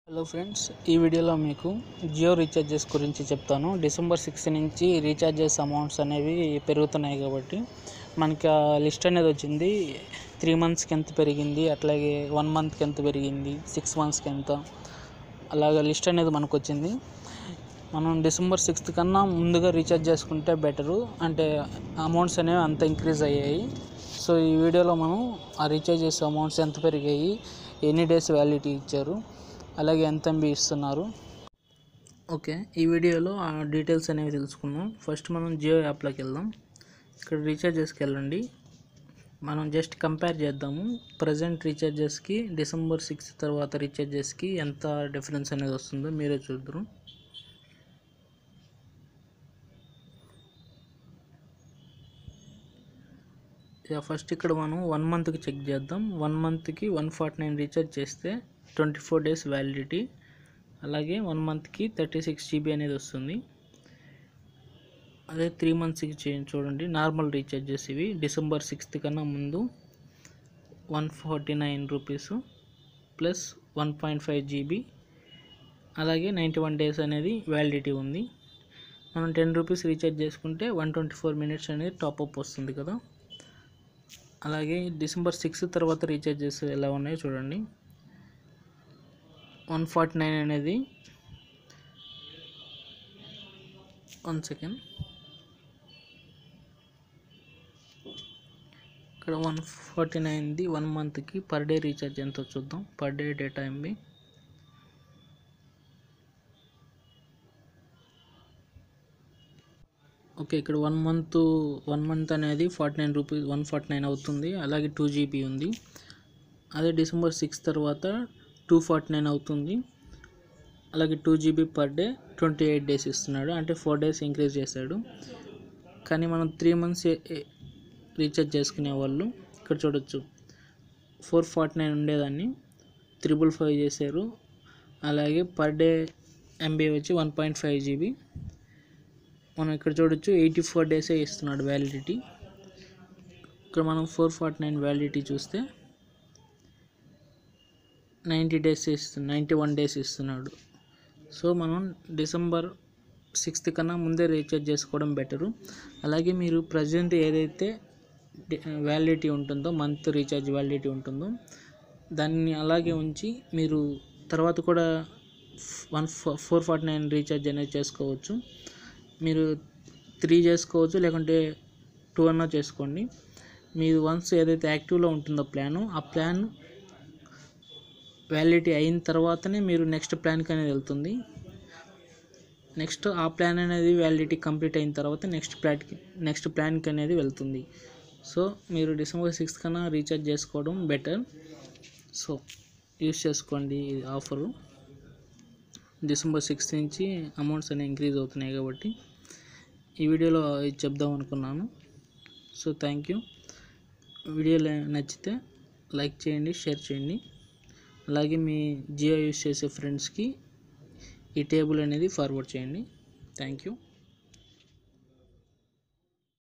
Hello friends, ఈ వీడియోలో మీకు జియో రీఛార్జెస్ గురించి చెప్తాను. డిసెంబర్ 6 నుంచి రీఛార్జెస్ అమౌంట్స్ అనేవి పెరుగుతున్నాయి కాబట్టి మనకి ఆ లిస్ట్ అనేది వచ్చింది. 3 మంత్స్కి ఎంత పెరిగింది, అట్లాగే 1 మంత్కి ఎంత పెరిగింది, 6 మంత్స్కి ఎంత, అలాగే లిస్ట్ అనేది మనకు వచ్చింది. మనం డిసెంబర్ 6 కన్నా ముందుగా రీఛార్జ్ చేసుకుంటే బెటరు, అంటే అమౌంట్స్ అనేవి అంత ఇంక్రీజ్ అయ్యాయి. సో ఈ వీడియోలో మనం ఆ రీఛార్జ్ చేసే అమౌంట్స్ ఎంత పెరిగాయి, ఎన్ని డేస్ వ్యాలిడిటీ ఇచ్చారు, అలాగే ఎంత ఎంబీ ఇస్తున్నారు. ఓకే, ఈ వీడియోలో ఆ డీటెయిల్స్ అనేవి తెలుసుకుందాం. ఫస్ట్ మనం జియో యాప్లోకి వెళ్దాం. ఇక్కడ రీఛార్జెస్కి వెళ్ళండి. మనం జస్ట్ కంపేర్ చేద్దాము ప్రజెంట్ రీఛార్జెస్కి డిసెంబర్ 6 తర్వాత రీఛార్జెస్కి ఎంత డిఫరెన్స్ అనేది వస్తుందో మీరే చూద్దరు. ఫస్ట్ ఇక్కడ మనం 1 మంత్కి చెక్ చేద్దాం. 1 మంత్కి 149 రీఛార్జ్ చేస్తే 24 డేస్ వ్యాలిడిటీ, అలాగే 1 మంత్కి 36 GB అనేది వస్తుంది. అదే 3 మంత్స్కి చూడండి, నార్మల్ రీఛార్జెస్ ఇవి. డిసెంబర్ 6 కన్నా ముందు 149 రూపీస్ ప్లస్ 1.5 GB, అలాగే 91 డేస్ అనేది వ్యాలిడిటీ ఉంది. మనం 10 రూపీస్ రీఛార్జ్ చేసుకుంటే 124 మినిట్స్ అనేది టాప్అప్ వస్తుంది కదా. అలాగే డిసెంబర్ 6 తర్వాత రీఛార్జెస్ ఎలా ఉన్నాయో చూడండి. 149 అనేది 1 సెకండ్, ఇక్కడ 149ది 1 మంత్కి పర్ డే రీఛార్జ్ ఎంతో చూద్దాం. Per day data MB okay, ఇక్కడ 1 మంత్ అనేది 49 రూపీస్ 149 అవుతుంది. అలాగే 2 GB ఉంది. అదే డిసెంబర్ 6 తర్వాత 249 అవుతుంది. అలాగే 2 GB పర్ డే 28 డేస్ ఇస్తున్నాడు, అంటే 4 డేస్ ఇంక్రీజ్ చేశాడు. కానీ మనం 3 మంత్స్ రీఛార్జ్ చేసుకునే వాళ్ళు ఇక్కడ చూడొచ్చు, 449 ఉండేదాన్ని 555 చేశారు. అలాగే పర్ డే ఎంబీ వచ్చి 1.5 GB. మనం ఇక్కడ చూడొచ్చు 84 డేసే ఇస్తున్నాడు వ్యాలిడిటీ. ఇక్కడ మనం 449 వ్యాలిడిటీ చూస్తే 91 డేస్ ఇస్తున్నాడు. సో మనం డిసెంబర్ 6 కన్నా ముందే రీఛార్జ్ చేసుకోవడం బెటరు. అలాగే మీరు ప్రజెంట్ ఏదైతే వ్యాలిడిటీ ఉంటుందో, మంత్ రీఛార్జ్ వ్యాలిడిటీ ఉంటుందో దాన్ని అలాగే ఉంచి మీరు తర్వాత కూడా 449 రీఛార్జ్ అనేది చేసుకోవచ్చు. మీరు 3 చేసుకోవచ్చు, లేకుంటే 2 అన్నా చేసుకోండి. మీరు వన్స్ ఏదైతే యాక్టివ్లో ఉంటుందో ప్లాను, ఆ ప్లాన్ వ్యాలిడిటీ అయిన తర్వాతనే మీరు నెక్స్ట్ ప్లాన్కి అనేది వెళ్తుంది. నెక్స్ట్ ఆ ప్లాన్ అనేది వ్యాలిడిటీ కంప్లీట్ అయిన తర్వాత నెక్స్ట్ ప్లాన్కి అనేది వెళ్తుంది. సో మీరు డిసెంబర్ 6 కన్నా రీఛార్జ్ చేసుకోవడం బెటర్. సో యూస్ చేసుకోండి ఈ ఆఫరు. డిసెంబర్ 6 నుంచి అమౌంట్స్ అనేవి ఇంక్రీజ్ అవుతున్నాయి కాబట్టి ఈ వీడియోలో ఇది చెప్దాం అనుకున్నాను. So thank you. వీడియో నచ్చితే లైక్ చేయండి, షేర్ చేయండి. అలాగే మీ జియో యూస్ చేసే ఫ్రెండ్స్కి ఈ టేబుల్ అనేది ఫార్వర్డ్ చేయండి. Thank you.